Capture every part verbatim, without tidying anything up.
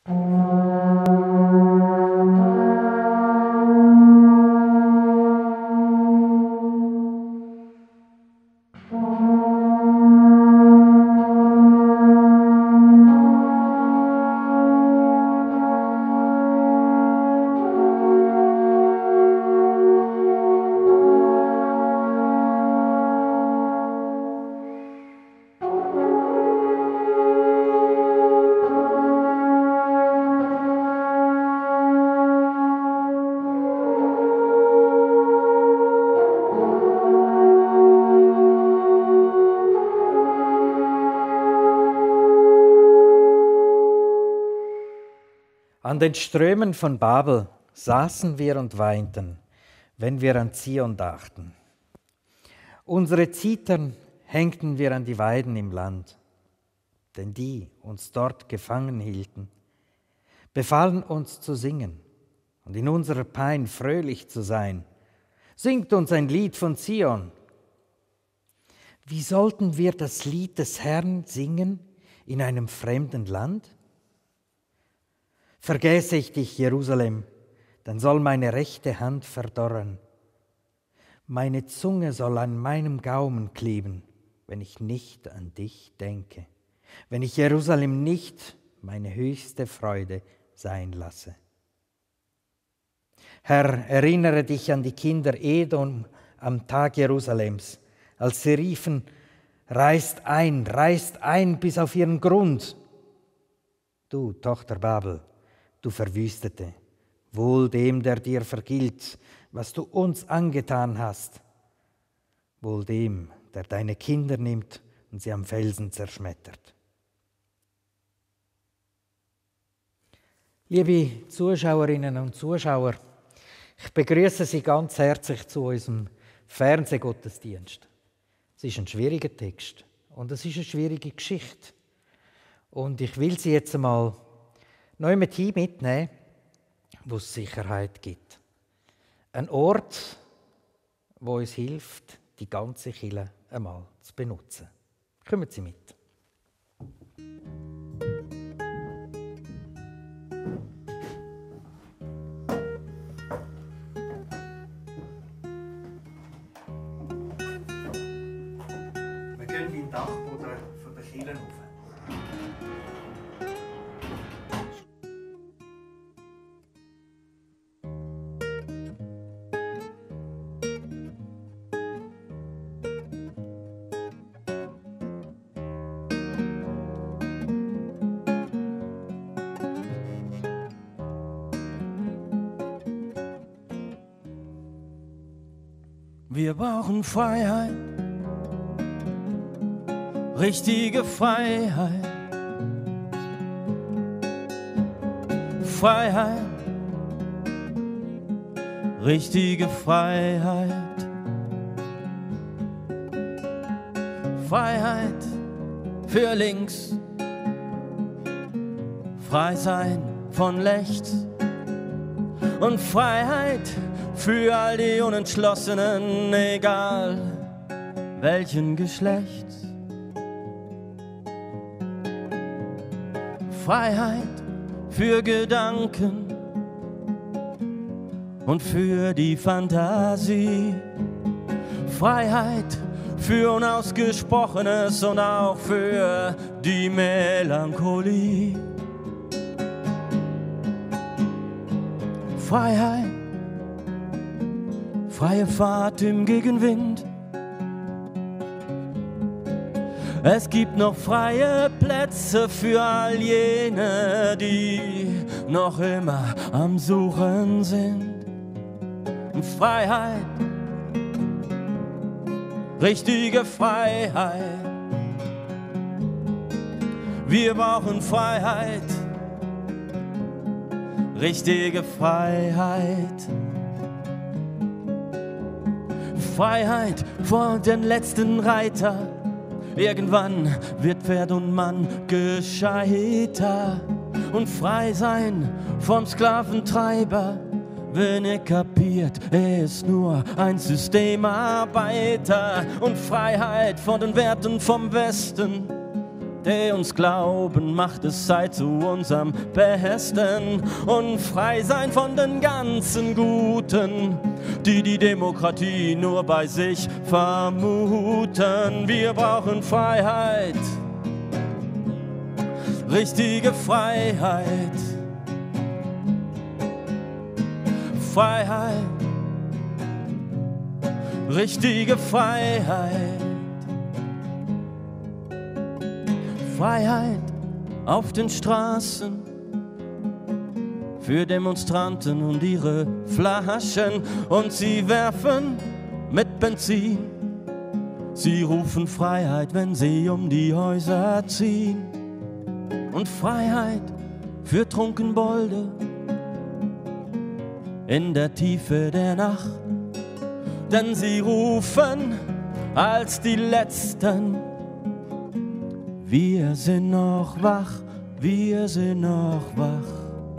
An den Strömen von Babel saßen wir und weinten, wenn wir an Zion dachten. Unsere Zitern hängten wir an die Weiden im Land, denn die uns dort gefangen hielten, befahlen uns zu singen und in unserer Pein fröhlich zu sein. Singt uns ein Lied von Zion. Wie sollten wir das Lied des Herrn singen in einem fremden Land? Vergäße ich dich, Jerusalem, dann soll meine rechte Hand verdorren. Meine Zunge soll an meinem Gaumen kleben, wenn ich nicht an dich denke, wenn ich Jerusalem nicht meine höchste Freude sein lasse. Herr, erinnere dich an die Kinder Edom am Tag Jerusalems, als sie riefen, reißt ein, reißt ein bis auf ihren Grund. Du, Tochter Babel, du Verwüstete, wohl dem, der dir vergilt, was du uns angetan hast, wohl dem, der deine Kinder nimmt und sie am Felsen zerschmettert. Liebe Zuschauerinnen und Zuschauer, ich begrüße Sie ganz herzlich zu unserem Fernsehgottesdienst. Es ist ein schwieriger Text und es ist eine schwierige Geschichte. Und ich will Sie jetzt einmal noch jemand hin mitnehmen, wo es Sicherheit gibt. Ein Ort, wo uns hilft, die ganze Kirche einmal zu benutzen. Kommen Sie mit. Wir gehen in den Dachboden von der Kirche rauf. Wir brauchen Freiheit, richtige Freiheit, Freiheit, richtige Freiheit, Freiheit für links, frei sein von rechts und Freiheit für all die Unentschlossenen, egal welchen Geschlechts. Freiheit für Gedanken und für die Fantasie. Freiheit für Unausgesprochenes und auch für die Melancholie. Freiheit, freie Fahrt im Gegenwind. Es gibt noch freie Plätze für all jene, die noch immer am Suchen sind. Freiheit, richtige Freiheit. Wir brauchen Freiheit, richtige Freiheit. Freiheit vor den letzten Reiter. Irgendwann wird Pferd und Mann gescheiter. Und frei sein vom Sklaventreiber. Wenn er kapiert, er ist nur ein Systemarbeiter. Und Freiheit vor den Werten vom Westen, der uns glauben macht, es sei zu unserem Besten. Und frei sein von den ganzen Guten, die die Demokratie nur bei sich vermuten. Wir brauchen Freiheit, richtige Freiheit. Freiheit, richtige Freiheit. Freiheit auf den Straßen für Demonstranten und ihre Flaschen, und sie werfen mit Benzin. Sie rufen Freiheit, wenn sie um die Häuser ziehen. Und Freiheit für Trunkenbolde in der Tiefe der Nacht, denn sie rufen als die Letzten: Wir sind noch wach, wir sind noch wach.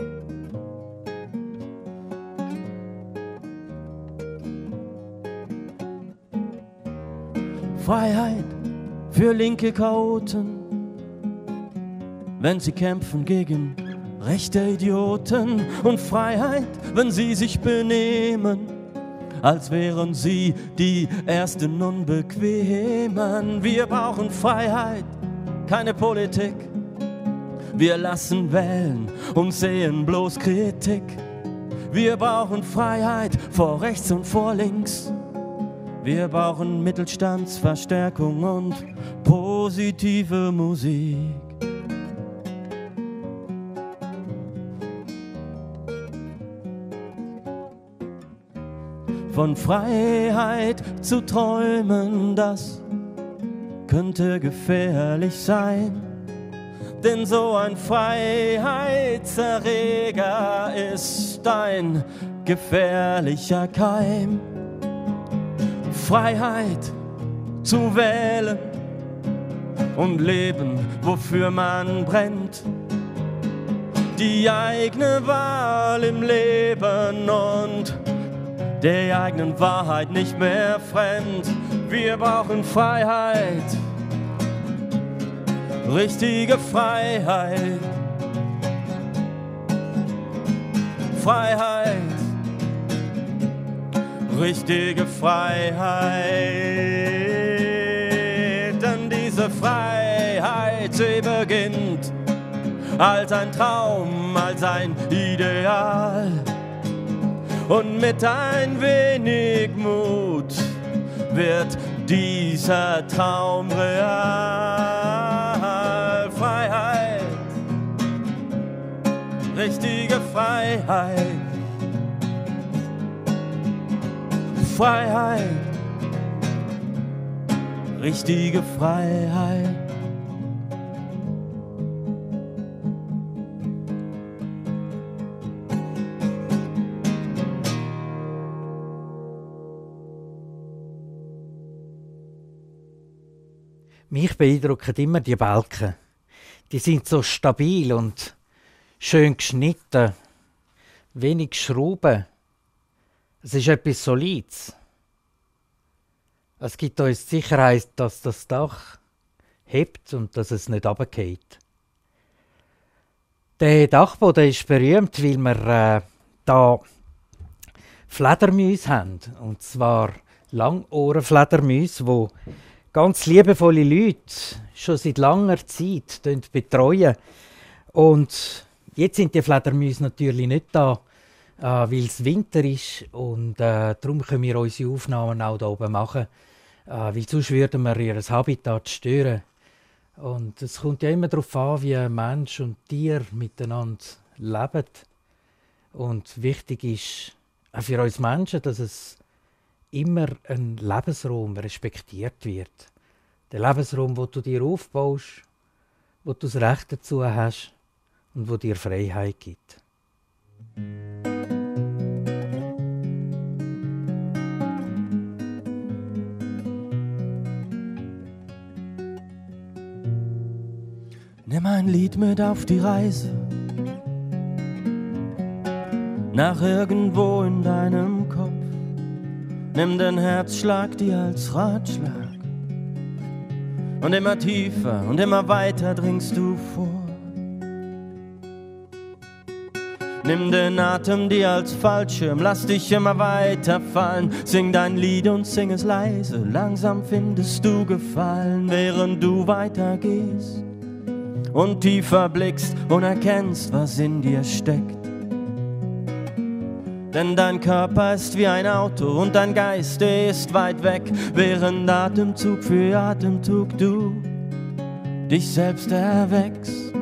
Freiheit für linke Chaoten, wenn sie kämpfen gegen rechte Idioten. Und Freiheit, wenn sie sich benehmen, als wären sie die ersten Unbequemen. Wir brauchen Freiheit, keine Politik. Wir lassen wählen und sehen bloß Kritik. Wir brauchen Freiheit vor rechts und vor links. Wir brauchen Mittelstandsverstärkung und positive Musik. Von Freiheit zu träumen, das könnte gefährlich sein. Denn so ein Freiheitserreger ist ein gefährlicher Keim. Freiheit zu wählen und leben, wofür man brennt. Die eigene Wahl im Leben und der eigenen Wahrheit nicht mehr fremd. Wir brauchen Freiheit, richtige Freiheit. Freiheit, richtige Freiheit. Denn diese Freiheit, sie beginnt als ein Traum, als ein Ideal. Und mit ein wenig Mut wird dieser Traum real. Freiheit, richtige Freiheit. Freiheit, richtige Freiheit. Mich beeindrucken immer die Balken. Die sind so stabil und schön geschnitten, wenig Schrauben. Es ist etwas Solides. Es gibt uns die Sicherheit, dass das Dach hebt und dass es nicht runterfällt. Der Dachboden ist berühmt, weil wir äh, da Fledermäuse haben. Und zwar Langohrenfledermäuse, die ganz liebevolle Leute schon seit langer Zeit betreuen. Und jetzt sind die Fledermäuse natürlich nicht da, äh, weil es Winter ist. Und äh, darum können wir unsere Aufnahmen auch hier oben machen. Äh, weil sonst würden wir ihr Habitat stören. Und es kommt ja immer darauf an, wie Mensch und Tier miteinander leben. Und wichtig ist auch für uns Menschen, dass es immer ein Lebensraum respektiert wird. Der Lebensraum, wo du dir aufbaust, wo du das Recht dazu hast und wo dir Freiheit gibt. Nimm ein Lied mit auf die Reise, nach irgendwo in deinem Kopf. Nimm den Herzschlag dir als Ratschlag, und immer tiefer und immer weiter dringst du vor. Nimm den Atem dir als Fallschirm, lass dich immer weiter fallen. Sing dein Lied und sing es leise, langsam findest du Gefallen, während du weitergehst und tiefer blickst und erkennst, was in dir steckt. Denn dein Körper ist wie ein Auto und dein Geist, der ist weit weg, während Atemzug für Atemzug du dich selbst erweckst.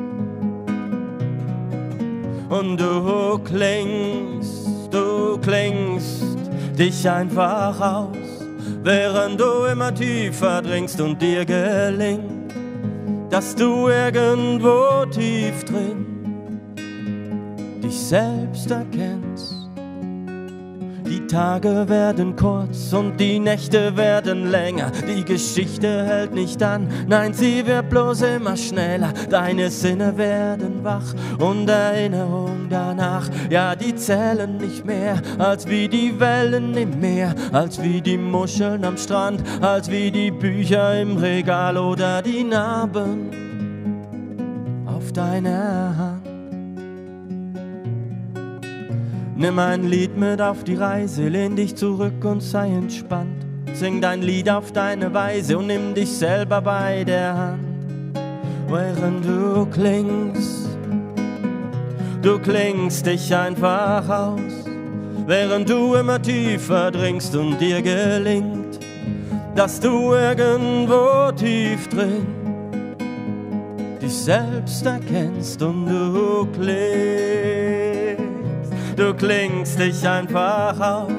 Und du klingst, du klingst dich einfach aus, während du immer tiefer dringst und dir gelingt, dass du irgendwo tief drin dich selbst erkennst. Die Tage werden kurz und die Nächte werden länger. Die Geschichte hält nicht an, nein, sie wird bloß immer schneller. Deine Sinne werden wach und Erinnerung danach. Ja, die zählen nicht mehr, als wie die Wellen im Meer, als wie die Muscheln am Strand, als wie die Bücher im Regal oder die Narben auf deiner Hand. Nimm ein Lied mit auf die Reise, lehn dich zurück und sei entspannt. Sing dein Lied auf deine Weise und nimm dich selber bei der Hand. Während du klingst, du klingst dich einfach aus. Während du immer tiefer dringst und dir gelingt, dass du irgendwo tief drin dich selbst erkennst und du klingst. Du klingst dich einfach aus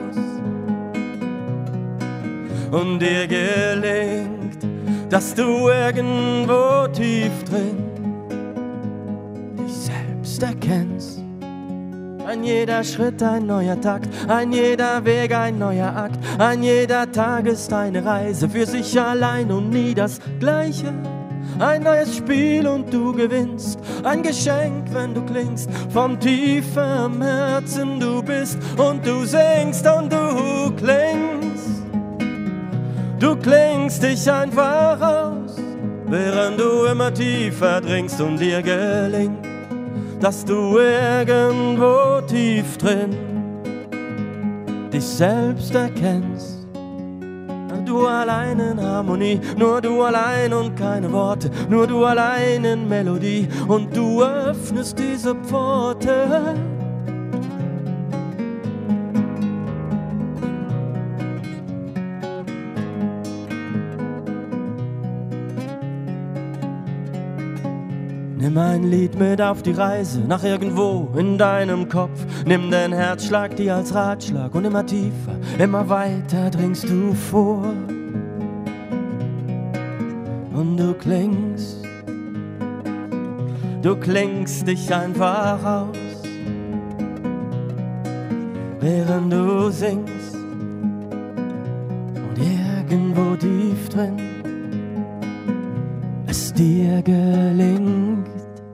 und dir gelingt, dass du irgendwo tief drin dich selbst erkennst. Ein jeder Schritt ein neuer Takt, ein jeder Weg ein neuer Akt, ein jeder Tag ist eine Reise für sich allein und nie das Gleiche. Ein neues Spiel und du gewinnst, ein Geschenk, wenn du klingst, vom tiefen Herzen du bist und du singst und du klingst. Du klingst dich einfach aus, während du immer tiefer dringst und dir gelingt, dass du irgendwo tief drin dich selbst erkennst. Du allein in Harmonie, nur du allein und keine Worte, nur du allein in Melodie und du öffnest diese Pforte. Nimm ein Lied mit auf die Reise, nach irgendwo in deinem Kopf. Nimm den Herzschlag dir als Ratschlag und immer tiefer, immer weiter dringst du vor. Und du klingst, du klingst dich einfach aus, während du singst und irgendwo tief drin es dir gelingt.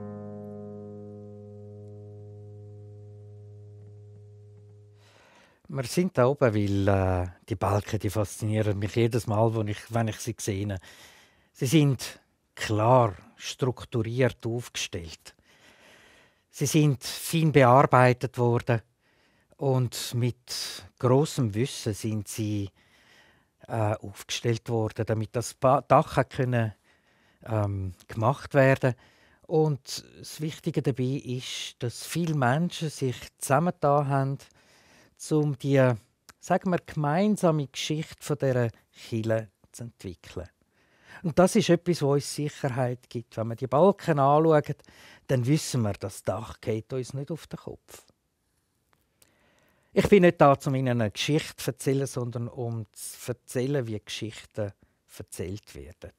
Wir sind da oben, weil äh, die Balken die faszinieren mich jedes Mal, wenn ich, wenn ich sie sehe. Sie sind klar strukturiert aufgestellt. Sie sind fein bearbeitet worden und mit großem Wissen sind sie äh, aufgestellt worden, damit das Dach können, ähm, gemacht werden. Und das Wichtige dabei ist, dass viele Menschen sich zusammengetan haben, um die, sagen wir, gemeinsame Geschichte von dieser Kirche zu entwickeln. Und das ist etwas, was uns Sicherheit gibt. Wenn wir die Balken anschauen, dann wissen wir, das Dach geht uns nicht auf den Kopf. Ich bin nicht da, um Ihnen eine Geschichte zu erzählen, sondern um zu erzählen, wie Geschichten erzählt werden.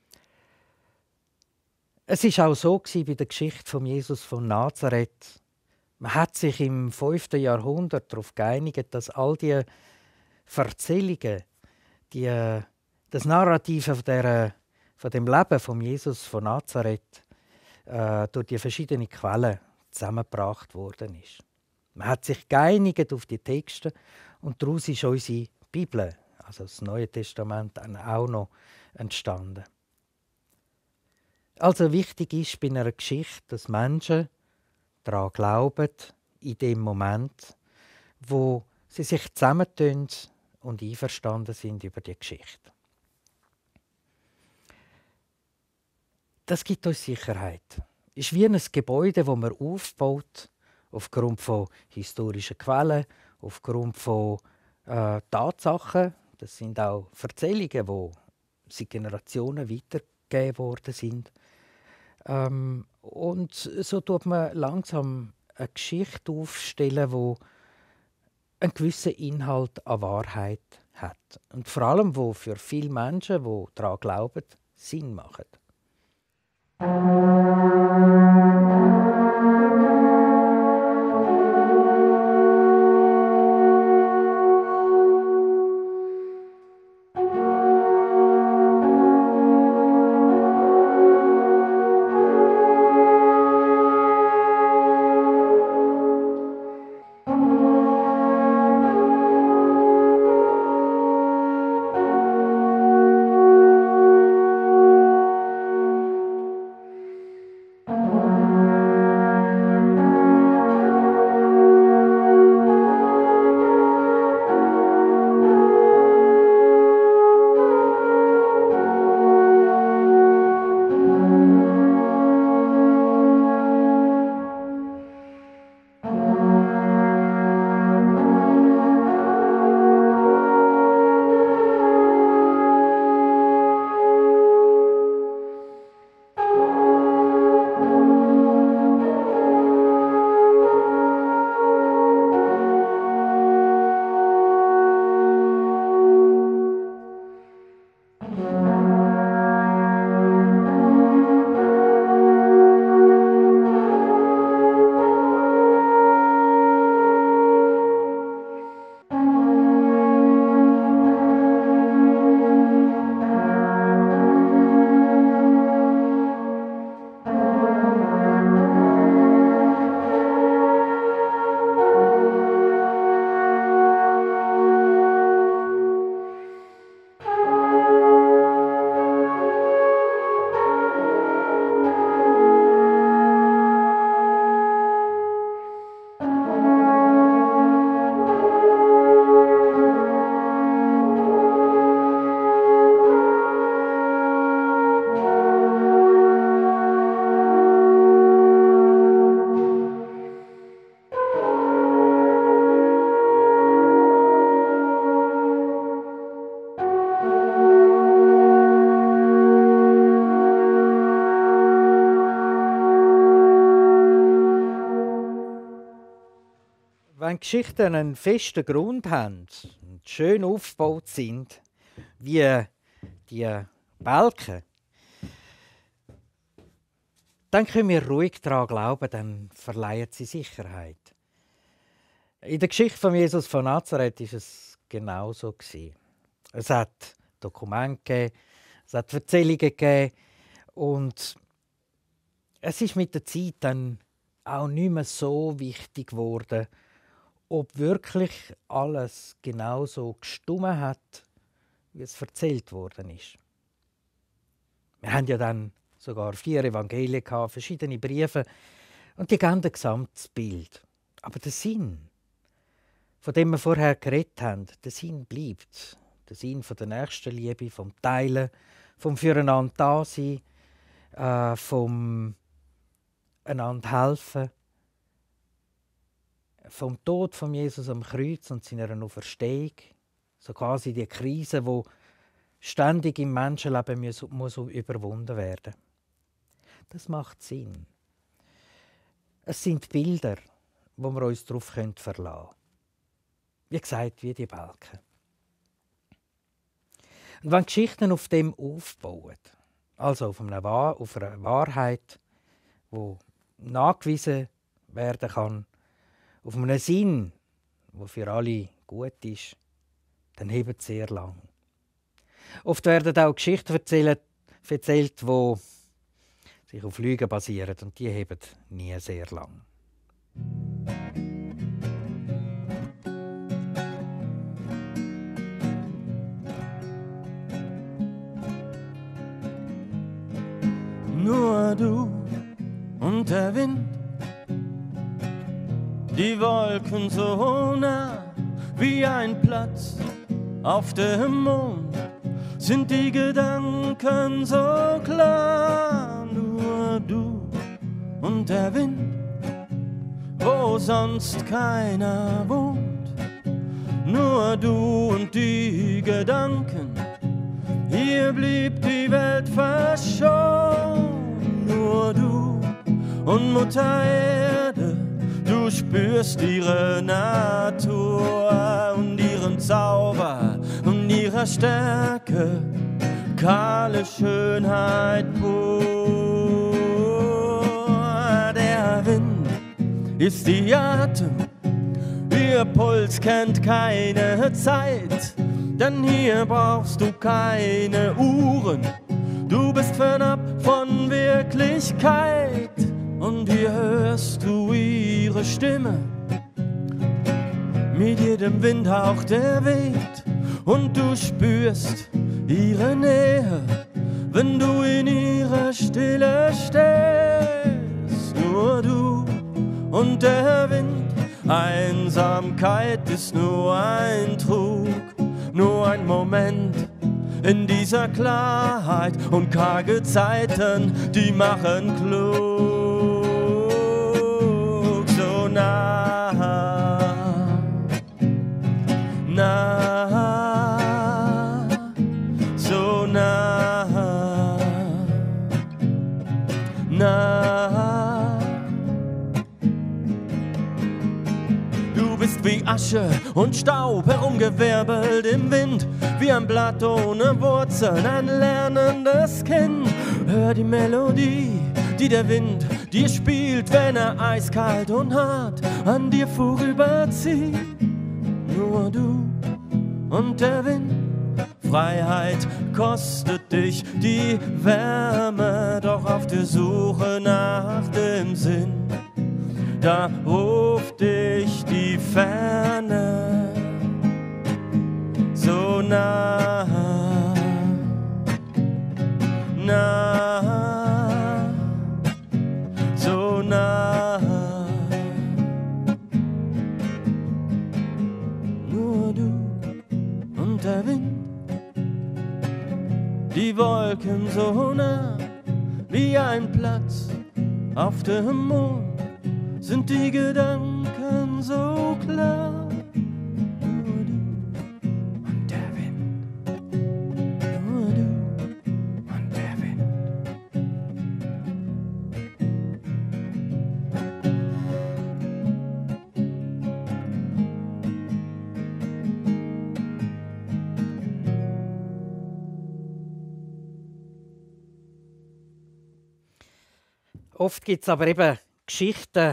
Es war auch so bei der Geschichte von Jesus von Nazareth. Man hat sich im fünften Jahrhundert darauf geeinigt, dass all die Erzählungen, die, das Narrativ von, der, von dem Leben von Jesus von Nazareth äh, durch die verschiedenen Quellen zusammengebracht worden ist. Man hat sich geeinigt auf die Texte und daraus ist unsere Bibel, also das Neue Testament, auch noch entstanden. Also wichtig ist bei einer Geschichte, dass Menschen daran glauben, in dem Moment, wo sie sich zusammentun und einverstanden sind über die Geschichte. Das gibt uns Sicherheit. Es ist wie ein Gebäude, das man aufbaut, aufgrund von historischen Quellen, aufgrund von äh, Tatsachen. Das sind auch Erzählungen, die seit Generationen weitergegeben worden sind. Ähm, und so tut man langsam eine Geschichte aufstellen, die einen gewissen Inhalt an Wahrheit hat. Und vor allem, wo für viele Menschen, die daran glauben, Sinn macht. Wenn Geschichten einen festen Grund haben und schön aufgebaut sind, wie die Balken, dann können wir ruhig daran glauben, dann verleihen sie Sicherheit. In der Geschichte von Jesus von Nazareth war es genauso. Es hat Dokumente gegeben, es hat Erzählungen gegeben und es ist mit der Zeit dann auch nicht mehr so wichtig geworden, ob wirklich alles genauso gestimmt hat, wie es erzählt worden ist. Wir haben ja dann sogar vier Evangelien gehabt, verschiedene Briefe und die geben ein gesamtes Bild. Aber der Sinn, von dem wir vorher geredet haben, der Sinn bleibt. Der Sinn von der Nächstenliebe, vom Teilen, vom Füreinander Dasein, äh, vom einander helfen, vom Tod von Jesus am Kreuz und seiner Auferstehung, so quasi die Krise, die ständig im Menschenleben muss, muss überwunden werden. Das macht Sinn. Es sind Bilder, wo wir uns darauf verlassen können. Wie gesagt, wie die Balken. Und wenn Geschichten auf dem aufbauen, also auf einer, Wahr- auf einer Wahrheit, die nachgewiesen werden kann, auf einem Sinn, der für alle gut ist, dann hebt es sehr lang. Oft werden auch Geschichten erzählt, erzählt, die sich auf Lügen basieren und die heben nie sehr lang. nur du und der Wind. Die Wolken so nah wie ein Platz auf dem Mond, sind die Gedanken so klar. Nur du und der Wind, wo sonst keiner wohnt. Nur du und die Gedanken, hier blieb die Welt verschont. Nur du und Mutter Erde, du spürst ihre Natur und ihren Zauber und ihre Stärke, kahle Schönheit pur. Der Wind ist die Atem, ihr Puls kennt keine Zeit, denn hier brauchst du keine Uhren, du bist fernab von Wirklichkeit. Und hier hörst du ihre Stimme, mit jedem Windhauch der weht. Und du spürst ihre Nähe, wenn du in ihrer Stille stehst. Nur du und der Wind, Einsamkeit ist nur ein Trug, nur ein Moment in dieser Klarheit. Und karge Zeiten, die machen klug. So nah, nah, so nah, nah. Du bist wie Asche und Staub herumgewirbelt im Wind, wie ein Blatt ohne Wurzeln, ein lernendes Kind. Hör die Melodie, die der Wind dir spielt, wenn er eiskalt und hart an dir vorüberzieht. Nur du und der Wind, Freiheit kostet dich die Wärme, doch auf der Suche nach dem Sinn, da ruft dich die Ferne so nah, nah, so nah. Nur du und der Wind, die Wolken so nah wie ein Platz auf dem Mond, sind die Gedanken so klar. Nur du und der Wind, nur du und der Wind. Oft gibt es aber eben Geschichten,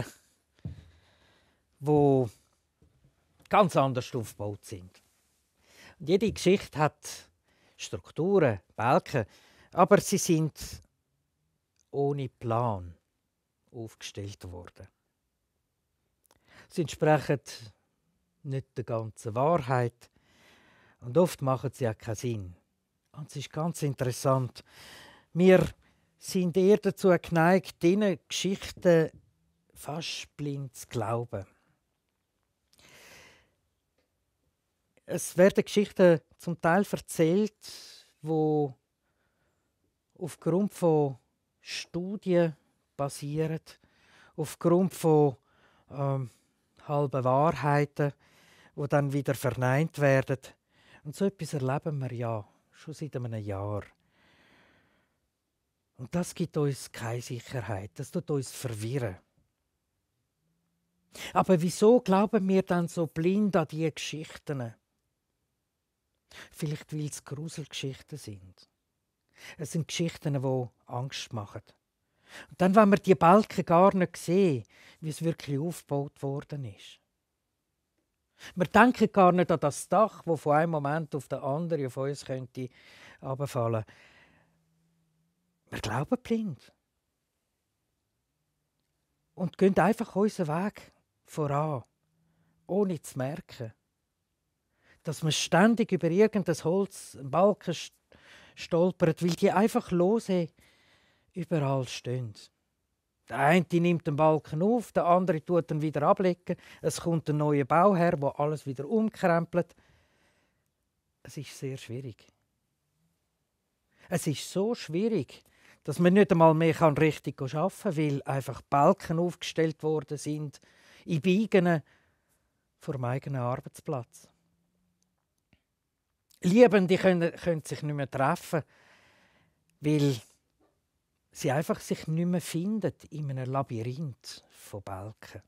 die ganz anders aufgebaut sind. Und jede Geschichte hat Strukturen, Balken, aber sie sind ohne Plan aufgestellt worden. Sie entsprechen nicht der ganzen Wahrheit und oft machen sie auch keinen Sinn. Und es ist ganz interessant, wir sind eher dazu geneigt, diesen Geschichten fast blind zu glauben. Es werden Geschichten zum Teil erzählt, die aufgrund von Studien basieren, aufgrund von ähm, halben Wahrheiten, die dann wieder verneint werden. Und so etwas erleben wir ja schon seit einem Jahr. Und das gibt uns keine Sicherheit, das tut uns verwirren. Aber wieso glauben wir dann so blind an diese Geschichten? Vielleicht, weil es Gruselgeschichten sind. Es sind Geschichten, die Angst machen. Und dann, wenn wir die Balken gar nicht sehen, wie es wirklich aufgebaut worden ist. Wir denken gar nicht an das Dach, das von einem Moment auf den anderen auf uns könnte herunterfallen. Wir glauben blind. Und gehen einfach unseren Weg voran, ohne zu merken, dass man ständig über irgendein Holz, einen Balken stolpert, weil die einfach lose Überall stehen sie. Der eine nimmt den Balken auf, der andere tut ihn wieder ablegen. Es kommt ein neuer Bauherr, der alles wieder umkrempelt. Es ist sehr schwierig. Es ist so schwierig, dass man nicht einmal mehr richtig arbeiten kann, weil einfach Balken aufgestellt worden sind in Biegen vor dem eigenen Arbeitsplatz. Liebende können, können sich nicht mehr treffen, weil sie einfach sich nicht mehr finden in einem Labyrinth von Balken.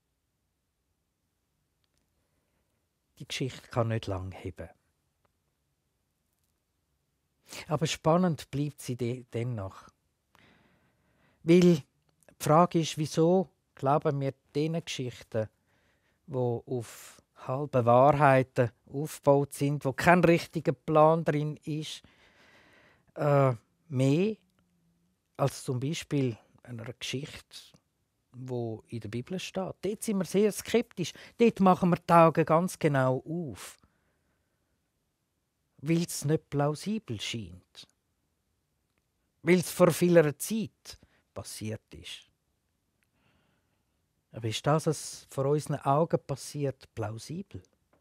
Die Geschichte kann nicht lang heben. Aber spannend bleibt sie de- dennoch. Weil die Frage ist, wieso glauben wir diesen Geschichten, die auf halbe Wahrheiten aufgebaut sind, wo kein richtiger Plan drin ist, äh, mehr als zum Beispiel einer Geschichte, die in der Bibel steht. Dort sind wir sehr skeptisch. Dort machen wir die Augen ganz genau auf, weil es nicht plausibel scheint. Weil es vor vieler Zeit passiert ist. Aber ist das, was vor unseren Augen passiert, plausibel?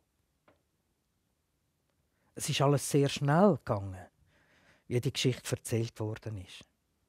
Es ist alles sehr schnell gegangen, wie die Geschichte erzählt worden ist.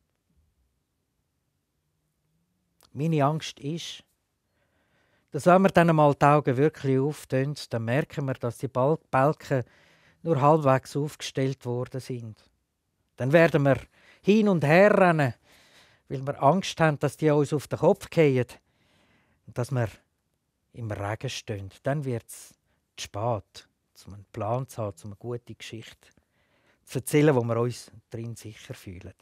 Meine Angst ist, dass wenn wir dann einmal die Augen wirklich auftun, dann merken wir, dass die Balken nur halbwegs aufgestellt worden sind. Dann werden wir hin und her rennen, weil wir Angst haben, dass die uns auf den Kopf fallen und dass wir im Regen stehen. Dann wird es zu spät, um einen Plan zu haben, um eine gute Geschichte zu erzählen, wo wir uns drin sicher fühlen.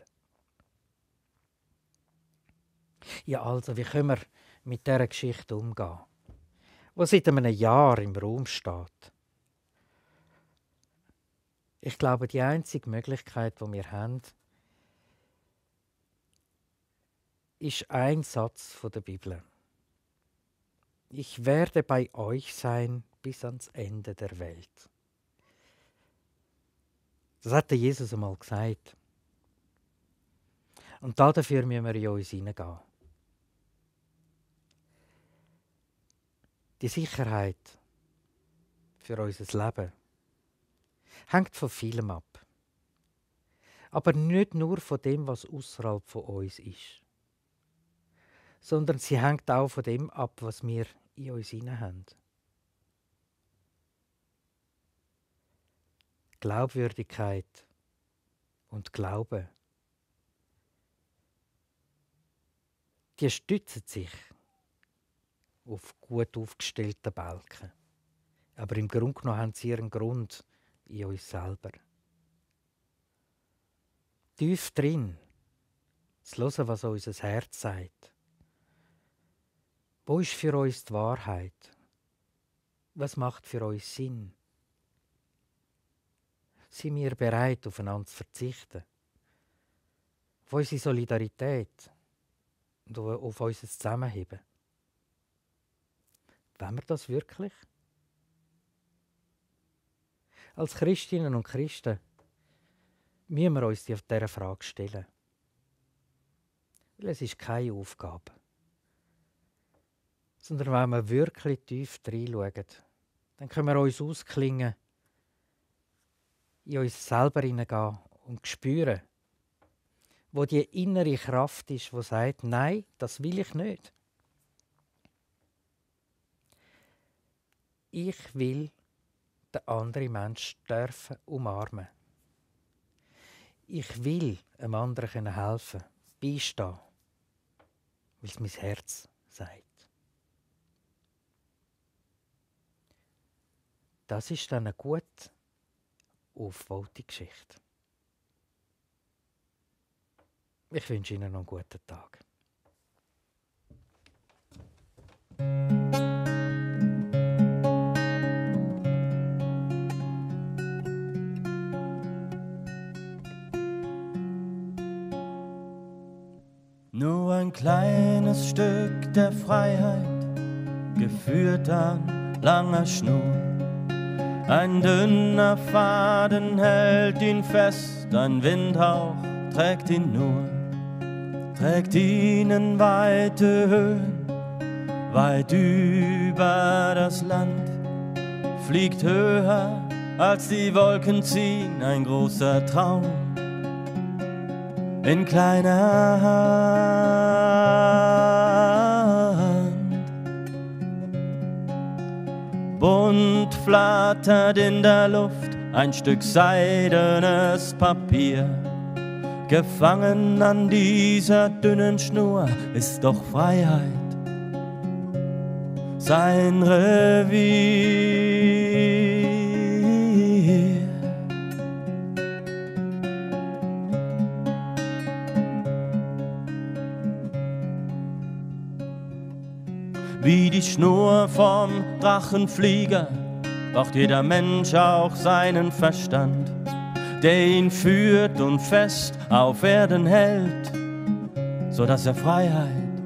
Ja, also, wie können wir mit dieser Geschichte umgehen, die seit einem Jahr im Raum steht? Ich glaube, die einzige Möglichkeit, die wir haben, ist ein Satz von der Bibel. Ich werde bei euch sein bis ans Ende der Welt. Das hat Jesus einmal gesagt. Und dafür müssen wir in uns hineingehen. Die Sicherheit für unser Leben hängt von vielem ab. Aber nicht nur von dem, was außerhalb von uns ist. Sondern sie hängt auch von dem ab, was wir in uns hinein haben. Glaubwürdigkeit und Glaube, die stützen sich auf gut aufgestellten Balken. Aber im Grunde genommen haben sie ihren Grund in uns selber. Tief drin, zu hören, was unser Herz sagt. Wo ist für uns die Wahrheit? Was macht für uns Sinn? Sind wir bereit, aufeinander zu verzichten? Auf unsere Solidarität und auf unser Zusammenheben? Wollen wir das wirklich? Als Christinnen und Christen müssen wir uns diese Frage stellen. Weil es ist keine Aufgabe. Sondern wenn wir wirklich tief reinschauen, dann können wir uns ausklingen, in uns selber hineingehen und spüren, wo die innere Kraft ist, die sagt, nein, das will ich nicht. Ich will den anderen Menschen dürfen umarmen. Ich will einem anderen helfen, beistehen, weil es mein Herz sagt. Das ist dann eine gut aufgebaute Geschichte. Ich wünsche Ihnen noch einen guten Tag. Nur ein kleines Stück der Freiheit, geführt an langer Schnur. Ein dünner Faden hält ihn fest, ein Windhauch trägt ihn nur. trägt ihn in weite Höhen, weit über das Land, fliegt höher als die Wolken ziehen, ein großer Traum in kleiner Hand. Bunt flattert in der Luft ein Stück seidenes Papier, gefangen an dieser dünnen Schnur ist doch Freiheit sein Revier. Wie die Schnur vom Drachenflieger braucht jeder Mensch auch seinen Verstand, der ihn führt und fest auf Erden hält, so dass er Freiheit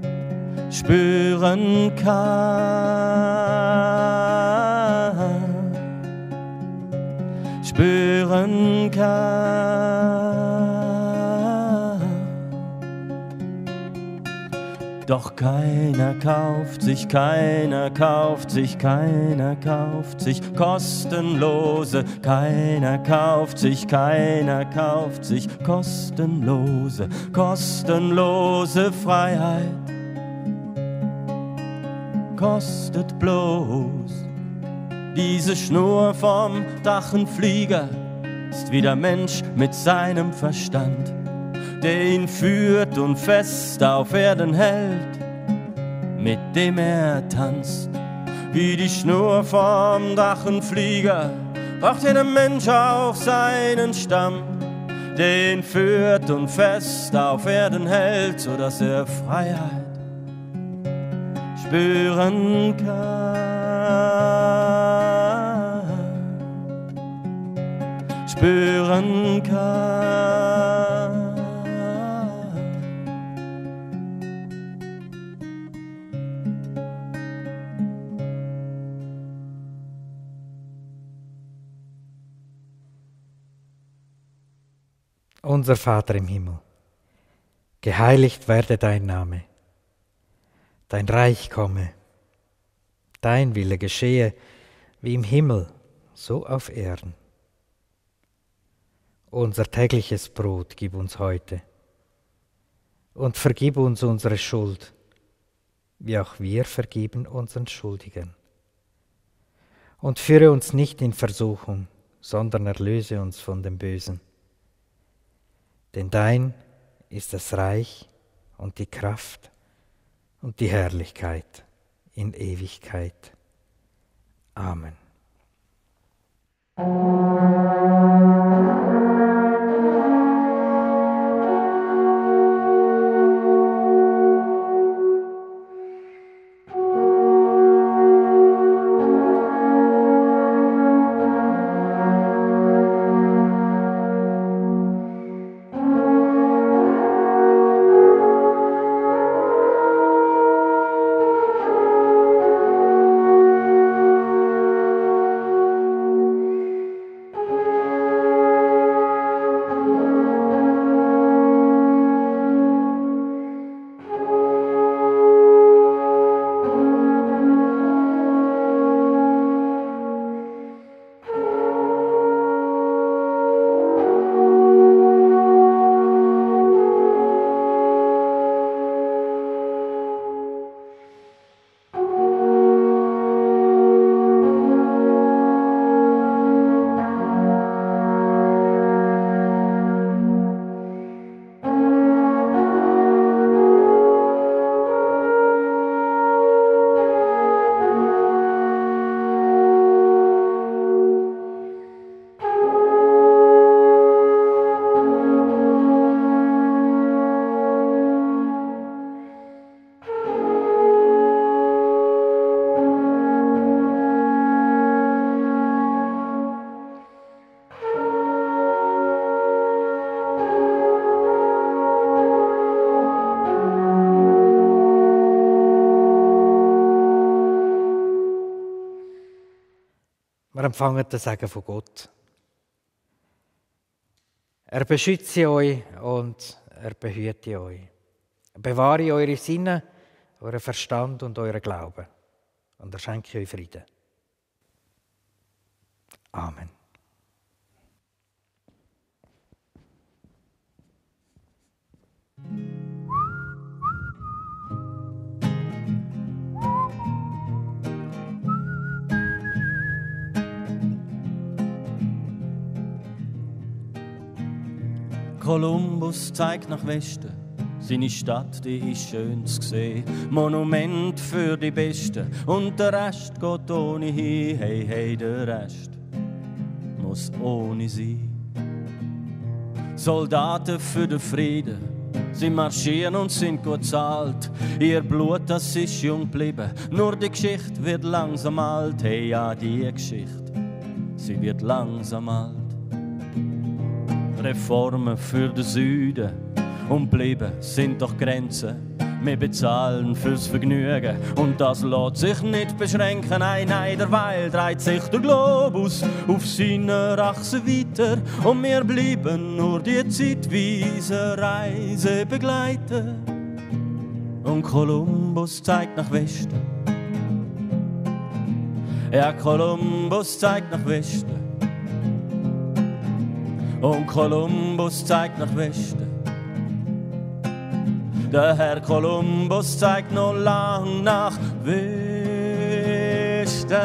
spüren kann, spüren kann. Doch keiner kauft sich, keiner kauft sich, keiner kauft sich kostenlose, keiner kauft sich, keiner kauft sich kostenlose, kostenlose Freiheit. Kostet bloß diese Schnur vom Drachenflieger, ist wie der Mensch mit seinem Verstand, der ihn führt und fest auf Erden hält, mit dem er tanzt. Wie die Schnur vom Drachenflieger braucht jeder Mensch auch seinen Stamm, der ihn führt und fest auf Erden hält, so dass er Freiheit spüren kann, spüren kann. Unser Vater im Himmel, geheiligt werde dein Name, dein Reich komme, dein Wille geschehe, wie im Himmel, so auf Erden. Unser tägliches Brot gib uns heute und vergib uns unsere Schuld, wie auch wir vergeben unseren Schuldigen. Und führe uns nicht in Versuchung, sondern erlöse uns von dem Bösen. Denn dein ist das Reich und die Kraft und die Herrlichkeit in Ewigkeit. Amen. Wir empfangen den Segen von Gott. Er beschütze euch und er behüte euch. bewahre eure Sinne, euren Verstand und euren Glauben. Und er schenke euch Frieden. Amen. Kolumbus zeigt nach Westen, seine Stadt, die ist schön zu sehen. Monument für die Besten und der Rest geht ohne hin. Hey, hey, der Rest muss ohne sein. Soldaten für den Frieden, sie marschieren und sind gut zahlt. Ihr Blut, das ist jung geblieben, nur die Geschichte wird langsam alt. Hey, ja, die Geschichte, sie wird langsam alt. Reformen für den Süden und bleiben sind doch Grenzen. Wir bezahlen fürs Vergnügen und das lässt sich nicht beschränken. Nein, nein, derweil dreht sich der Globus auf seiner Achse weiter und wir bleiben nur die zeitweise Reise begleiten. Und Kolumbus zeigt nach Westen. Ja, Kolumbus zeigt nach Westen. Und Kolumbus zeigt nach Westen. Der Herr Kolumbus zeigt noch lang nach Westen.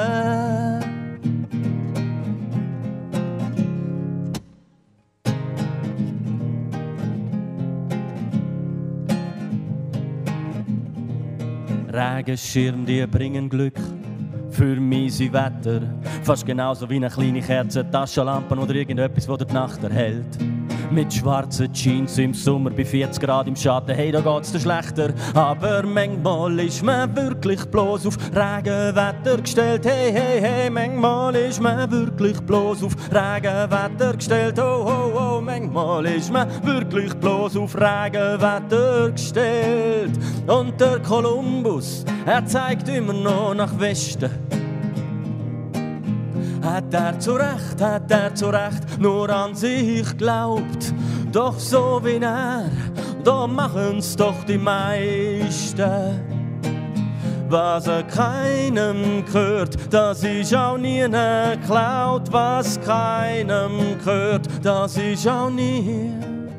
Regenschirm, die bringen Glück für miese Wetter. Fast genauso wie eine kleine Kerze, Taschenlampe oder irgendetwas, das die Nacht erhält. Mit schwarzen Jeans im Sommer bei vierzig Grad im Schatten, hey, da geht's dir schlechter. Aber manchmal ist man wirklich bloß auf Regenwetter gestellt. Hey, hey, hey, manchmal ist man wirklich bloß auf Regenwetter gestellt. Oh, oh, oh, manchmal ist man wirklich bloß auf Regenwetter gestellt. Und der Kolumbus, er zeigt immer noch nach Westen. Hat er zu Recht, hat er zu Recht nur an sich glaubt. Doch so wie er, da machen's doch die meisten. Was er keinem gehört, das ist auch nie geklaut. Was keinem gehört, das ist auch nie.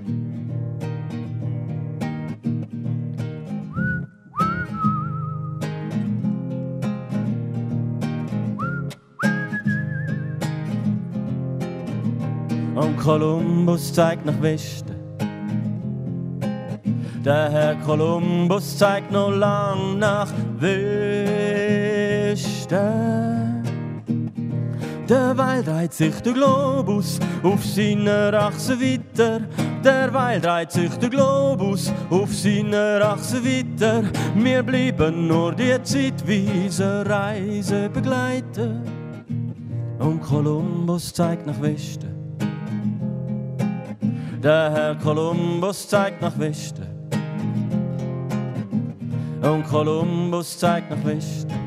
Und Kolumbus zeigt nach Westen. Der Herr Kolumbus zeigt noch lang nach Westen. Derweil dreht sich der Globus auf seiner Achse weiter. Derweil dreht sich der Globus auf seiner Achse weiter. Wir bleiben nur die zeitweise Reise begleiten. Und Kolumbus zeigt nach Westen. Der Herr Kolumbus zeigt nach Westen. Und Kolumbus zeigt nach Westen.